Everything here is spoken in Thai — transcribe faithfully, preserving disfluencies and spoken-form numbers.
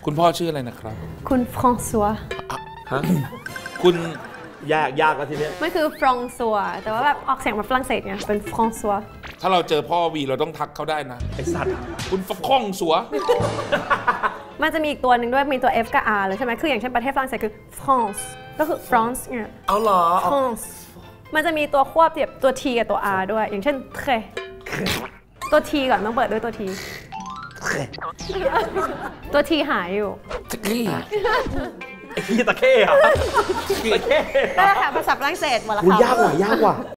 คุณพ่อชื่ออะไรนะครับคุณฟรองซัวฮะคุณยากยากแล้วทีเนี้ยไม่คือฟรองซัวแต่ว่าแบบออกเสียงแบบฝรั่งเศสไงเป็นฟรองซัวถ้าเราเจอพ่อวีเราต้องทักเขาได้นะไอสัตว์คุณฟข้องสัวมันจะมีอีกตัวหนึ่งด้วยมีตัว F กับ R เลยใช่ไหมคืออย่างเช่นประเทศฝรั่งเศสคือ France ก็คือ France เนี่ยเอาเหรอ France มันจะมีตัวควบแบบตัว T กับตัว R ด้วยอย่างเช่น très ตัว T ก่อนต้องเปิดด้วยตัว T ตัว T หายอยู่ไอ้ขี้ตะเข้อะตะเข้ได้ค่ะภาษาฝรั่งเศสหมดแล้วค่ะยากว่ะยากว่ะ